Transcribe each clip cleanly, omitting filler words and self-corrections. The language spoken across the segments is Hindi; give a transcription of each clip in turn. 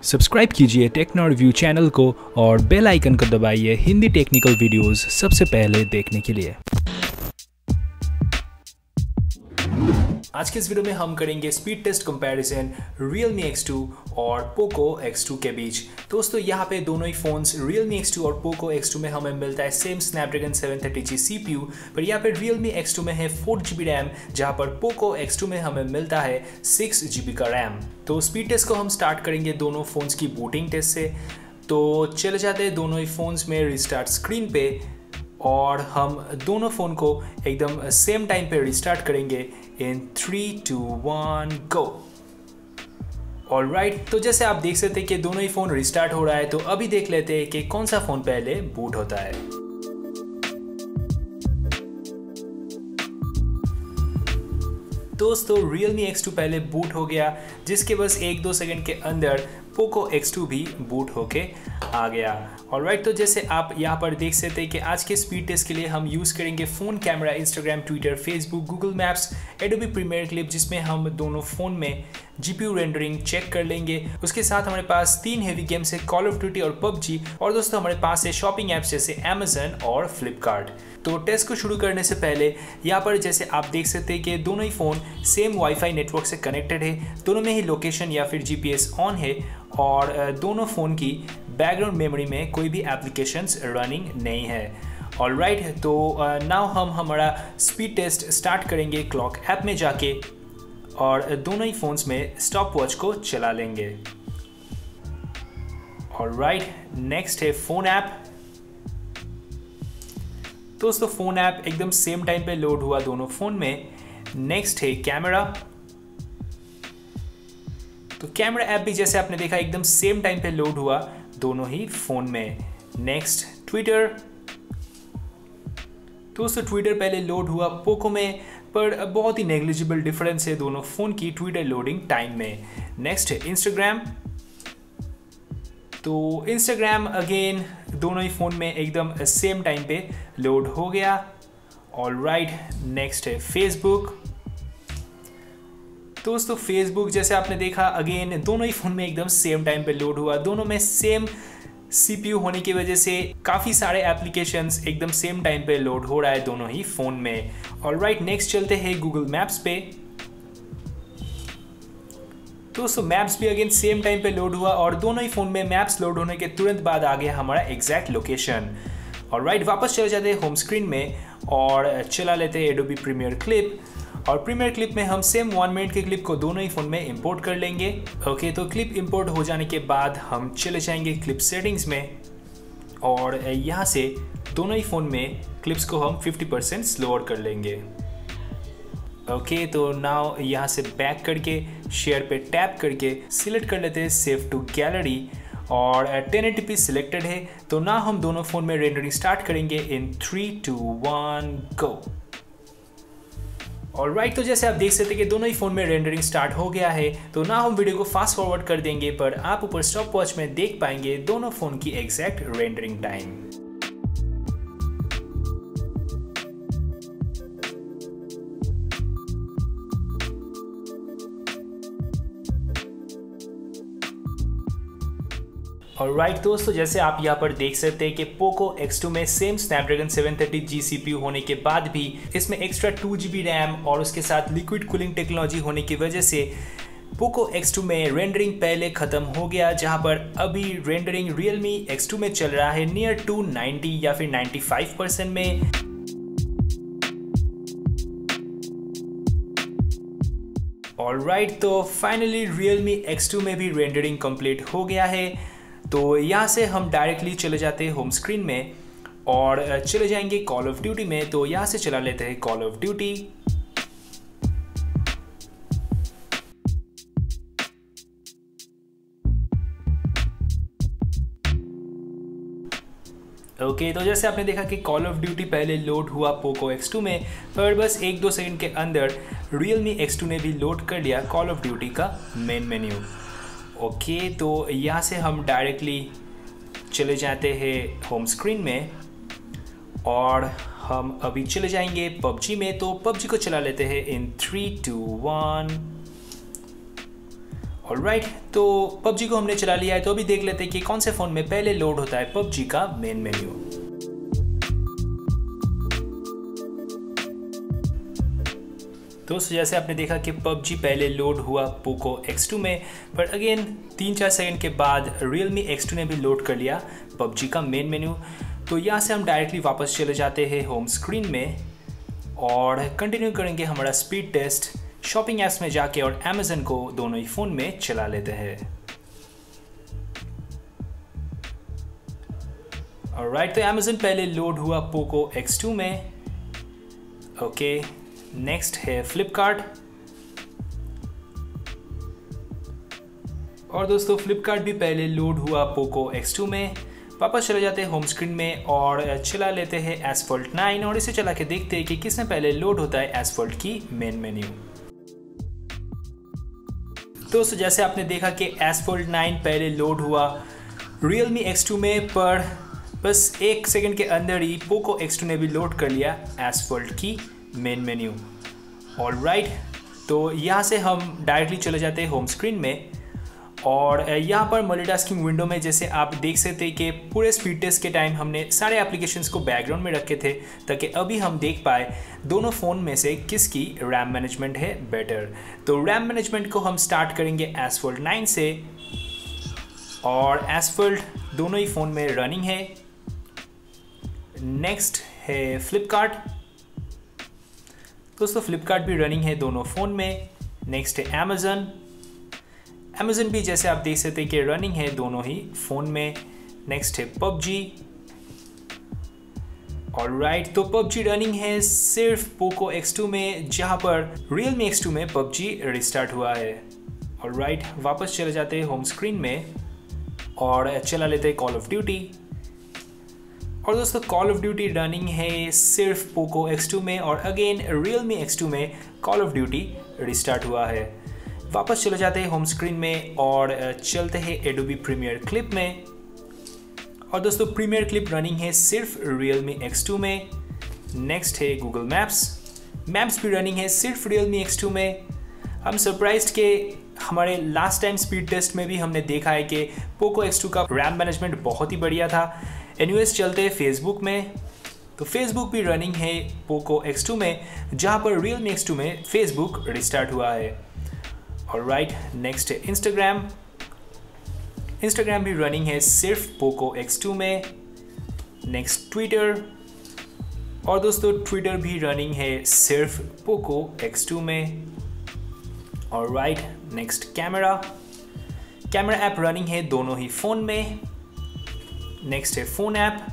सब्सक्राइब कीजिए टेक्नो रिव्यू चैनल को और बेल आइकन को दबाइए हिंदी टेक्निकल वीडियोस सबसे पहले देखने के लिए। आज के इस वीडियो में हम करेंगे speed test comparison Realme X2 और Poco X2 के बीच। दोस्तों यहाँ पे दोनों ही फोन्स Realme X2 और Poco X2 में हमें मिलता है सेम Snapdragon 730G CPU, पर यहाँ पे Realme X2 में है 4GB रैम, जहाँ पर Poco X2 में हमें मिलता है 6GB का रैम। तो स्पीड टेस्ट को हम स्टार्ट करेंगे दोनों फोन्स की बूटिंग टेस्ट से। तो चले जाते हैं दोनों ही फोन्स में रिस्टार्ट स्क्रीन पे और हम दोनों फ़ोन को एकदम सेम टाइम पे रिस्टार्ट करेंगे इन 3, 2, 1 गो। ऑलराइट, तो जैसे आप देख सकते हैं कि दोनों ही फ़ोन रिस्टार्ट हो रहा है। तो अभी देख लेते हैं कि कौन सा फ़ोन पहले बूट होता है। दोस्तों Realme X2 पहले बूट हो गया, जिसके बस 1-2 सेकंड के अंदर Poco X2 भी बूट होके आ गया। ऑलराइट, तो जैसे आप यहाँ पर देख सकते हैं कि आज के स्पीड टेस्ट के लिए हम यूज़ करेंगे phone camera, Instagram, Twitter, Facebook, Google maps, Adobe Premiere clip, जिसमें हम दोनों फ़ोन में GPU रेंडरिंग चेक कर लेंगे। उसके साथ हमारे पास 3 हेवी गेम्स है, कॉल ऑफ ड्यूटी और PUBG, और दोस्तों हमारे पास है शॉपिंग ऐप्स जैसे Amazon और फ्लिपकार्ट। तो टेस्ट को शुरू करने से पहले यहाँ पर जैसे आप देख सकते हैं कि दोनों ही फ़ोन सेम वाईफाई नेटवर्क से कनेक्टेड है, दोनों में ही लोकेशन या फिर GPS ऑन है और दोनों फ़ोन की बैकग्राउंड मेमोरी में कोई भी एप्लीकेशंस रनिंग नहीं है। ऑलराइट, तो नाउ हम हमारा स्पीड टेस्ट स्टार्ट करेंगे क्लॉक ऐप में जाके और दोनों ही फ़ोन्स में स्टॉप वॉच को चला लेंगे। ऑलराइट, नेक्स्ट है फ़ोन ऐप। दोस्तों फ़ोन ऐप एकदम सेम टाइम पे लोड हुआ दोनों फ़ोन में। नेक्स्ट है कैमरा। तो कैमरा ऐप भी जैसे आपने देखा एकदम सेम टाइम पे लोड हुआ दोनों ही फ़ोन में। Next Twitter. दोस्तों ट्विटर पहले लोड हुआ पोको में, पर बहुत ही नेग्लिजिबल डिफरेंस है दोनों फ़ोन की ट्विटर लोडिंग टाइम में। नेक्स्ट है इंस्टाग्राम। तो इंस्टाग्राम अगेन दोनों ही फ़ोन में एकदम सेम टाइम पे लोड हो गया। ऑलराइट, नेक्स्ट है फेसबुक। दोस्तों फेसबुक जैसे आपने देखा अगेन दोनों ही फ़ोन में एकदम सेम टाइम पे लोड हुआ, दोनों में सेम CPU होने की वजह से काफ़ी सारे एप्लीकेशंस एकदम सेम टाइम पे लोड हो रहा है दोनों ही फ़ोन में। ऑलराइट, नेक्स्ट चलते हैं गूगल मैप्स पे। दोस्तों मैप्स भी अगेन सेम टाइम पे लोड हुआ और दोनों ही फ़ोन में मैप्स लोड होने के तुरंत बाद आ गया हमारा एग्जैक्ट लोकेशन। ऑलराइट, वापस चले जाते हैं होम स्क्रीन में और चला लेते हैं एडोबी प्रीमियर क्लिप, और प्रीमियर क्लिप में हम सेम 1 मिनट के क्लिप को दोनों ही फ़ोन में इंपोर्ट कर लेंगे। ओके, तो क्लिप इंपोर्ट हो जाने के बाद हम चले जाएंगे क्लिप सेटिंग्स में और यहाँ से दोनों ही फ़ोन में क्लिप्स को हम 50% स्लोअर कर लेंगे। ओके, तो नाउ यहाँ से बैक करके शेयर पे टैप करके सिलेक्ट कर लेते हैं सेव टू गैलरी और 1080p सिलेक्टेड है। तो ना हम दोनों फ़ोन में रेंडरिंग स्टार्ट करेंगे इन 3, 2, 1 गो। ऑलराइट, तो जैसे आप देख सकते हैं कि दोनों ही फ़ोन में रेंडरिंग स्टार्ट हो गया है। तो ना हम वीडियो को फास्ट फॉरवर्ड कर देंगे, पर आप ऊपर स्टॉप वॉच में देख पाएंगे दोनों फ़ोन की एग्जैक्ट रेंडरिंग टाइम। ऑलराइट दोस्तों, जैसे आप यहाँ पर देख सकते हैं कि Poco X2 में सेम Snapdragon 730G CPU होने के बाद भी इसमें एक्स्ट्रा 2GB रैम और उसके साथ लिक्विड कूलिंग टेक्नोलॉजी होने की वजह से Poco X2 में रेंडरिंग पहले ख़त्म हो गया, जहाँ पर अभी रेंडरिंग Realme X2 में चल रहा है नियर टू 90 या फिर 95% में। ऑलराइट, तो फाइनली Realme X2 में भी रेंडरिंग कंप्लीट हो गया है। तो यहाँ से हम डायरेक्टली चले जाते हैं होम स्क्रीन में और चले जाएंगे कॉल ऑफ ड्यूटी में। तो यहाँ से चला लेते हैं कॉल ऑफ ड्यूटी। ओके, तो जैसे आपने देखा कि कॉल ऑफ ड्यूटी पहले लोड हुआ Poco X2 में, पर बस 1-2 सेकंड के अंदर Realme X2 ने भी लोड कर लिया कॉल ऑफ ड्यूटी का मेन मेन्यू। ओके, तो यहाँ से हम डायरेक्टली चले जाते हैं होम स्क्रीन में और हम अभी चले जाएंगे PUBG में। तो PUBG को चला लेते हैं इन 3, 2, 1। ऑलराइट, तो PUBG को हमने चला लिया है, तो अभी देख लेते हैं कि कौन से फ़ोन में पहले लोड होता है PUBG का मेन मेन्यू। दोस्तों जैसे आपने देखा कि PUBG पहले लोड हुआ पोको X2 में, पर अगेन 3-4 सेकंड के बाद Realme X2 ने भी लोड कर लिया PUBG का मेन मेन्यू। तो यहाँ से हम डायरेक्टली वापस चले जाते हैं होम स्क्रीन में और कंटिन्यू करेंगे हमारा स्पीड टेस्ट। शॉपिंग ऐप्स में जाके और Amazon को दोनों ही फ़ोन में चला लेते हैं। ऑलराइट, तो Amazon पहले लोड हुआ पोको X2 में। ओके, नेक्स्ट है फ्लिपकार्ट। और दोस्तों फ्लिपकार्ट भी पहले लोड हुआ पोको X2 में। वापस चले जाते हैं होम स्क्रीन में और चला लेते हैं एसफॉल्ट 9 और इसे चला के देखते हैं कि किसमें पहले लोड होता है एसफॉल्ट की मेन मेन्यू। दोस्तों जैसे आपने देखा कि एसफॉल्ट 9 पहले लोड हुआ Realme X2 में, पर बस 1 सेकंड के अंदर ही पोको X2 ने भी लोड कर लिया एसफॉल्ट की मेन मेन्यू। ऑलराइट, तो यहाँ से हम डायरेक्टली चले जाते हैं होम स्क्रीन में और यहाँ पर मल्टीटास्किंग विंडो में जैसे आप देख सकते हैं कि पूरे स्पीड टेस्ट के टाइम हमने सारे एप्लीकेशंस को बैकग्राउंड में रखे थे ताकि अभी हम देख पाए दोनों फ़ोन में से किसकी रैम मैनेजमेंट है बेटर। तो रैम मैनेजमेंट को हम स्टार्ट करेंगे एसफॉल्ट 9 से और एसफॉल्ट दोनों ही फ़ोन में रनिंग है। नेक्स्ट है फ्लिपकार्ट। दोस्तों फ्लिपकार्ट भी रनिंग है दोनों फ़ोन में। नेक्स्ट है अमेज़न भी जैसे आप देख सकते हैं कि रनिंग है दोनों ही फ़ोन में। नेक्स्ट है PUBG। ऑलराइट, तो PUBG रनिंग है सिर्फ पोको X2 में, जहां पर Realme X2 में PUBG रिस्टार्ट हुआ है। ऑलराइट, वापस चले जाते हैं होम स्क्रीन में और चला लेते हैं कॉल ऑफ ड्यूटी। और दोस्तों कॉल ऑफ ड्यूटी रनिंग है सिर्फ पोको X2 में और अगेन Realme X2 में कॉल ऑफ ड्यूटी रिस्टार्ट हुआ है। वापस चले जाते हैं होम स्क्रीन में और चलते हैं एडोबी प्रीमियर क्लिप में। और दोस्तों प्रीमियर क्लिप रनिंग है सिर्फ Realme X2 में। नेक्स्ट है गूगल मैप्स भी रनिंग है सिर्फ Realme X2 में। हम सरप्राइज्ड के हमारे लास्ट टाइम स्पीड टेस्ट में भी हमने देखा है कि पोको X2 का रैम मैनेजमेंट बहुत ही बढ़िया था। एनीवेज चलते हैं फेसबुक में। तो फेसबुक भी रनिंग है पोको X2 में, जहां पर Realme X2 में फेसबुक रिस्टार्ट हुआ है। ऑलराइट, नेक्स्ट है इंस्टाग्राम भी रनिंग है सिर्फ पोको X2 में। Next Twitter. और दोस्तों ट्विटर भी रनिंग है सिर्फ पोको X2 में। Alright, next camera app running है दोनों ही फ़ोन में। नेक्स्ट है फ़ोन ऐप।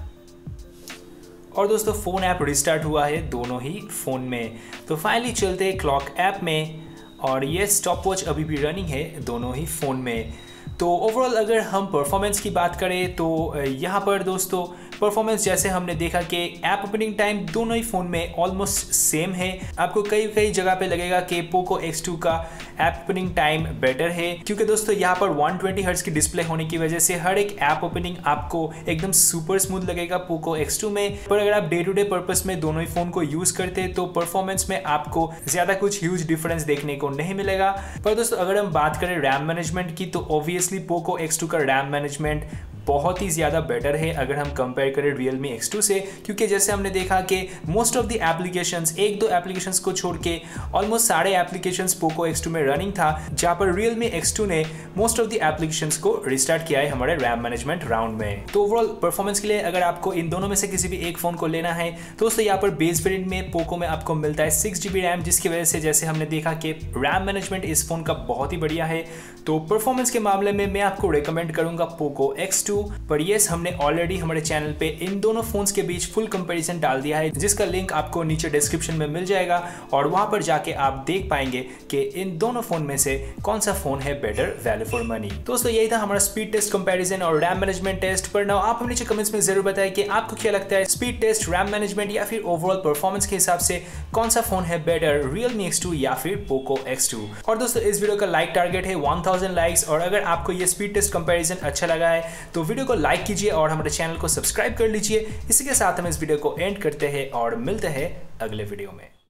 और दोस्तों फ़ोन ऐप रिस्टार्ट हुआ है दोनों ही फ़ोन में। तो फाइनली चलते हैं क्लॉक ऐप में और ये स्टॉप वॉच अभी भी रनिंग है दोनों ही फ़ोन में। तो ओवरऑल अगर हम परफॉर्मेंस की बात करें तो यहाँ पर दोस्तों परफॉर्मेंस जैसे हमने देखा कि ऐप ओपनिंग टाइम दोनों ही फ़ोन में ऑलमोस्ट सेम है। आपको कई जगह पे लगेगा कि पोको X2 का ऐप ओपनिंग टाइम बेटर है, क्योंकि दोस्तों यहाँ पर 120 हर्ट्ज की डिस्प्ले होने की वजह से हर एक ऐप ओपनिंग आपको एकदम सुपर स्मूथ लगेगा पोको X2 में। पर अगर आप डे टू डे पर्पस में दोनों ही फ़ोन को यूज़ करते हैं तो परफॉर्मेंस में आपको ज़्यादा कुछ ह्यूज डिफरेंस देखने को नहीं मिलेगा। पर दोस्तों अगर हम बात करें रैम मैनेजमेंट की तो ऑब्वियसली पोको X2 का रैम मैनेजमेंट बहुत ही ज़्यादा बेटर है अगर हम कंपेयर करें Realme X2 से, क्योंकि जैसे हमने देखा कि मोस्ट ऑफ द एप्लीकेशंस, एक दो एप्लीकेशंस को छोड़ के ऑलमोस्ट सारे एप्लीकेशंस पोको X2 में रनिंग था, जहाँ पर Realme X2 ने मोस्ट ऑफ द एप्लीकेशंस को रिस्टार्ट किया है हमारे रैम मैनेजमेंट राउंड में। तो ओवरऑल परफॉर्मेंस के लिए अगर आपको इन दोनों में से किसी भी एक फ़ोन को लेना है तो दोस्तों यहाँ पर बेस वेरिएंट में पोको में आपको मिलता है 6GB रैम, जिसकी वजह से जैसे हमने देखा कि रैम मैनेजमेंट इस फ़ोन का बहुत ही बढ़िया है। तो परफॉर्मेंस के मामले में मैं आपको रिकमेंड करूँगा पोको X2। पर यस, हमने ऑलरेडी हमारे चैनल पे इन दोनों फोन्स के बीच फुल कंपैरिजन डाल दिया है, जिसका लिंक आपको नीचे डिस्क्रिप्शन में मिल जाएगा और वहां पर जाके आप देख पाएंगे कि इन दोनों फोन में से कौन सा फोन है बेटर वैल्यू फॉर मनी। दोस्तों यही था हमारा स्पीड टेस्ट कंपैरिजन और रैम मैनेजमेंट टेस्ट। पर नाउ आप हमें नीचे कमेंट्स में जरूर बताएं कि आपको क्या लगता है, स्पीड टेस्ट, रैम मैनेजमेंट या फिर ओवरऑल परफॉर्मेंस के हिसाब से कौन सा फोन है बेटर, Realme X2 या फिर पोको X2। और दोस्तों इस वीडियो का लाइक टारगेट है 1000 लाइक्स, और अगर आपको ये स्पीड टेस्ट कंपैरिजन अच्छा लगा है तो वीडियो को लाइक कीजिए और हमारे चैनल को सब्सक्राइब कर लीजिए। इसी के साथ हम इस वीडियो को एंड करते हैं और मिलते हैं अगले वीडियो में।